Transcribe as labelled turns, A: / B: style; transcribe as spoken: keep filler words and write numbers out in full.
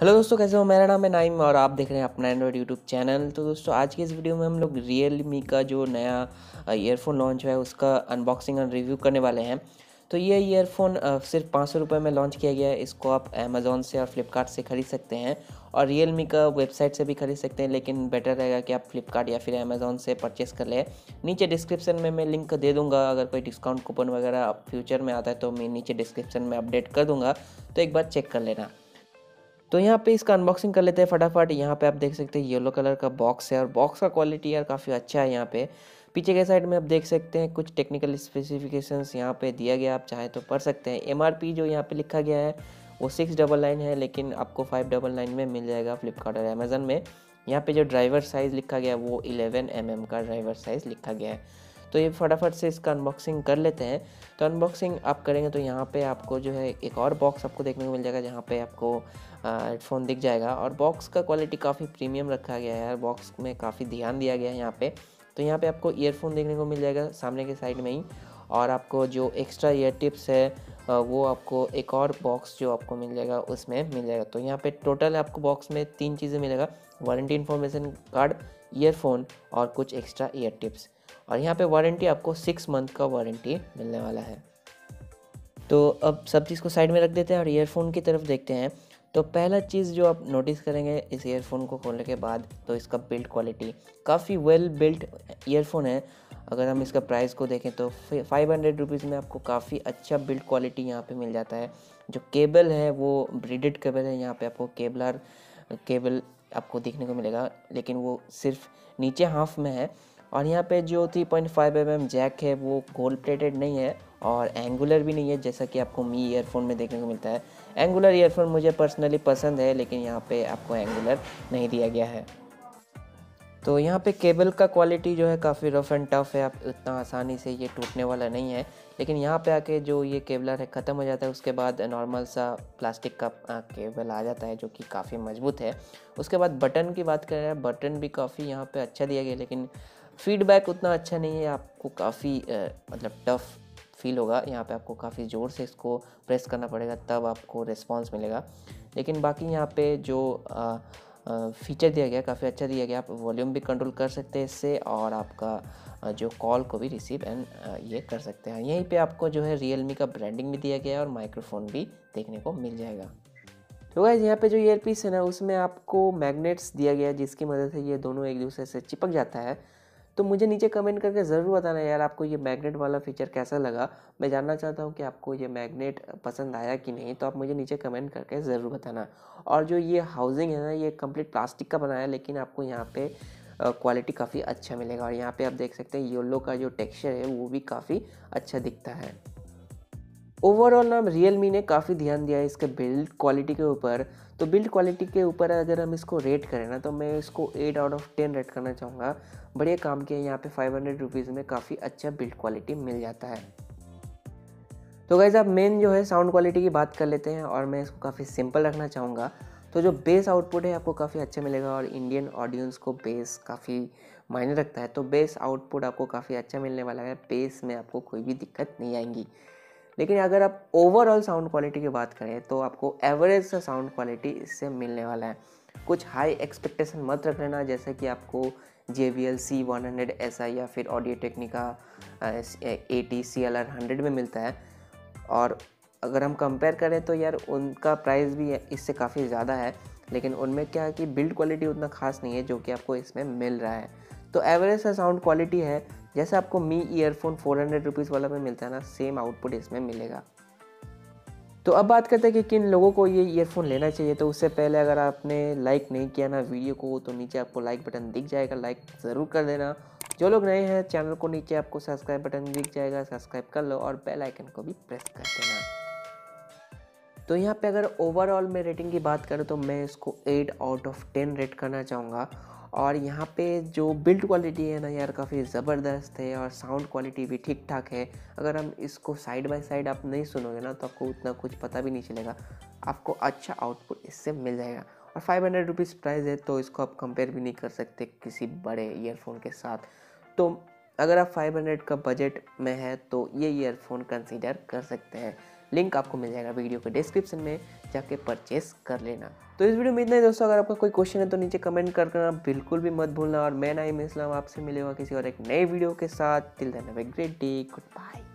A: Hello दोस्तों, कैसे हो। मेरा नाम है नाइम और आप देख रहे हैं अपना एंड्रॉइड यूट्यूब चैनल। तो दोस्तों, आज की इस वीडियो में हम लोग रियल मी का जो नया ईयरफोन लॉन्च हुआ है उसका अनबॉक्सिंग और रिव्यू करने वाले हैं। तो ये ईयरफोन सिर्फ पाँच सौ रुपये में लॉन्च किया गया है। इसको आप अमेज़ॉन से और फ्लिपकार्ट से ख़रीद सकते हैं और रियल मी का वेबसाइट से भी खरीद सकते हैं, लेकिन बेटर रहेगा कि आप फ्लिपकार्ट या फिर अमेज़ॉन से परचेस कर लें। नीचे डिस्क्रिप्शन में मैं लिंक दे दूँगा, अगर कोई डिस्काउंट कूपन वगैरह फ्यूचर में आता है तो मैं नीचे डिस्क्रिप्शन में अपडेट कर दूँगा, तो एक बार चेक कर लेना। तो यहाँ पे इसका अनबॉक्सिंग कर लेते हैं फटाफट। यहाँ पे आप देख सकते हैं येलो कलर का बॉक्स है और बॉक्स का क्वालिटी यार काफ़ी अच्छा है। यहाँ पे पीछे के साइड में आप देख सकते हैं कुछ टेक्निकल स्पेसिफिकेशंस यहाँ पे दिया गया, आप चाहे तो पढ़ सकते हैं। एमआरपी जो यहाँ पे लिखा गया है वो सिक्स डबल नाइन है, लेकिन आपको फाइव डबल नाइन में मिल जाएगा फ्लिपकार्ट और अमेज़न में। यहाँ पे जो ड्राइवर साइज़ लिखा गया है वो इलेवन एम एम का ड्राइवर साइज़ लिखा गया है। तो ये फटाफट से इसका अनबॉक्सिंग कर लेते हैं। तो अनबॉक्सिंग आप करेंगे तो यहाँ पे आपको जो है एक और बॉक्स आपको देखने को मिल जाएगा, जहाँ पे आपको हेडफोन दिख जाएगा और बॉक्स का क्वालिटी काफ़ी प्रीमियम रखा गया है यार। बॉक्स में काफ़ी ध्यान दिया गया है यहाँ पे। तो यहाँ पे आपको ईयरफोन देखने को मिल जाएगा सामने के साइड में ही, और आपको जो एक्स्ट्रा ईयर टिप्स है वो आपको एक और बॉक्स जो आपको मिल जाएगा उसमें मिल जाएगा। तो यहाँ पे टोटल आपको बॉक्स में तीन चीज़ें मिलेगा: वारंटी इन्फॉर्मेशन कार्ड, ईयरफोन और कुछ एक्स्ट्रा ईयर टिप्स। और यहाँ पे वारंटी आपको सिक्स मंथ का वारंटी मिलने वाला है। तो अब सब चीज़ को साइड में रख देते हैं और ईयरफोन की तरफ देखते हैं। तो पहला चीज़ जो आप नोटिस करेंगे इस ईयरफोन को खोलने के बाद, तो इसका बिल्ड क्वालिटी काफ़ी वेल बिल्ट ईयरफोन है। अगर हम इसका प्राइस को देखें तो फाइव हंड्रेड रुपीज़ में आपको काफ़ी अच्छा बिल्ड क्वालिटी यहाँ पे मिल जाता है। जो केबल है वो ब्रीडेड केबल है। यहाँ पे आपको केबलर केबल आपको देखने को मिलेगा, लेकिन वो सिर्फ नीचे हाफ में है। और यहाँ पे जो three point five M M jack है वो गोल्ड प्लेटेड नहीं है और एंगुलर भी नहीं है, जैसा कि आपको मी ईयरफोन में देखने को मिलता है। एंगुलर ईयरफोन मुझे पर्सनली पसंद है, लेकिन यहाँ पे आपको एंगुलर नहीं दिया गया है। तो यहाँ पे केबल का क्वालिटी जो है काफ़ी रफ़ एंड टफ़ है, आप इतना आसानी से ये टूटने वाला नहीं है। लेकिन यहाँ पे आके जो ये केबलर है ख़त्म हो जाता है, उसके बाद नॉर्मल सा प्लास्टिक का केबल आ जाता है जो कि काफ़ी मजबूत है। उसके बाद बटन की बात करें, बटन भी काफ़ी यहाँ पे अच्छा दिया गया, लेकिन फीडबैक उतना अच्छा नहीं है। आपको काफ़ी मतलब टफ़ फील होगा। यहाँ पे आपको काफ़ी ज़ोर से इसको प्रेस करना पड़ेगा, तब आपको रिस्पांस मिलेगा। लेकिन बाकी यहाँ पे जो आ, फीचर दिया गया काफ़ी अच्छा दिया गया। आप वॉल्यूम भी कंट्रोल कर सकते हैं इससे, और आपका जो कॉल को भी रिसीव एंड ये कर सकते हैं। यहीं पे आपको जो है रियल मी का ब्रांडिंग भी दिया गया है और माइक्रोफोन भी देखने को मिल जाएगा। तो गाइस, यहाँ पे जो ईयरपीस है ना उसमें आपको मैग्नेट्स दिया गया है, जिसकी मदद से ये दोनों एक दूसरे से चिपक जाता है। तो मुझे नीचे कमेंट करके ज़रूर बताना यार, आपको ये मैग्नेट वाला फीचर कैसा लगा। मैं जानना चाहता हूँ कि आपको ये मैग्नेट पसंद आया कि नहीं, तो आप मुझे नीचे कमेंट करके ज़रूर बताना। और जो ये हाउसिंग है ना, ये कंप्लीट प्लास्टिक का बनाया है, लेकिन आपको यहाँ पे क्वालिटी काफ़ी अच्छा मिलेगा। और यहाँ पे आप देख सकते हैं येलो का जो टेक्सचर है वो भी काफ़ी अच्छा दिखता है। ओवरऑल ना रियल मी ने काफ़ी ध्यान दिया है इसके बिल्ड क्वालिटी के ऊपर। तो बिल्ड क्वालिटी के ऊपर अगर हम इसको रेट करें ना, तो मैं इसको eight out of ten rate करना चाहूँगा। बढ़िया काम किया। यहाँ पे फाइव हंड्रेड रुपीज़ में काफ़ी अच्छा बिल्ड क्वालिटी मिल जाता है। तो गाइस, अब मेन जो है साउंड क्वालिटी की बात कर लेते हैं, और मैं इसको काफ़ी सिंपल रखना चाहूँगा। तो जो बेस आउटपुट है आपको काफ़ी अच्छा मिलेगा, और इंडियन ऑडियंस को बेस काफ़ी मायने रखता है। तो बेस आउटपुट आपको काफ़ी अच्छा मिलने वाला है। बेस में आपको कोई भी दिक्कत नहीं आएंगी। लेकिन अगर आप ओवरऑल साउंड क्वालिटी की बात करें तो आपको एवरेज सा साउंड क्वालिटी इससे मिलने वाला है। कुछ हाई एक्सपेक्टेशन मत रख लेना, जैसे कि आपको J B L C one hundred S I या फिर Audio Technica A T C L R hundred में मिलता है। और अगर हम कंपेयर करें तो यार उनका प्राइस भी इससे काफ़ी ज़्यादा है, लेकिन उनमें क्या है कि बिल्ड क्वालिटी उतना खास नहीं है जो कि आपको इसमें मिल रहा है। तो एवरेज सा साउंड क्वालिटी है। जैसे आपको Mi earphone four hundred rupees वाला में मिलता है ना, सेम आउटपुट इसमें मिलेगा। तो अब बात करते हैं कि किन लोगों को ये ईयरफोन लेना चाहिए। तो उससे पहले अगर आपने लाइक नहीं किया ना वीडियो को, तो नीचे आपको लाइक बटन दिख जाएगा, लाइक ज़रूर कर देना। जो लोग नए हैं चैनल को, नीचे आपको सब्सक्राइब बटन दिख जाएगा, सब्सक्राइब कर लो और बेल आइकन को भी प्रेस कर देना। तो यहाँ पे अगर ओवरऑल में रेटिंग की बात करें तो मैं इसको eight out of ten rate करना चाहूँगा। और यहाँ पे जो बिल्ड क्वालिटी है ना यार काफ़ी ज़बरदस्त है, और साउंड क्वालिटी भी ठीक ठाक है। अगर हम इसको साइड बाय साइड आप नहीं सुनोगे ना तो आपको उतना कुछ पता भी नहीं चलेगा, आपको अच्छा आउटपुट इससे मिल जाएगा। और फाइव हंड्रेड रुपीज़ प्राइस है, तो इसको आप कंपेयर भी नहीं कर सकते किसी बड़े ईयरफोन के साथ। तो अगर आप फाइव हंड्रेड का बजट में है तो ये ईयरफोन कंसीडर कर सकते हैं। लिंक आपको मिल जाएगा वीडियो के डिस्क्रिप्शन में, जाके परचेस कर लेना। तो इस वीडियो में इतना ही दोस्तों। अगर आपका कोई क्वेश्चन है तो नीचे कमेंट कर करना बिल्कुल भी मत भूलना। और मैं नाइम इस्लाम आपसे मिलेगा किसी और एक नए वीडियो के साथ। Till then have a great day, good bye.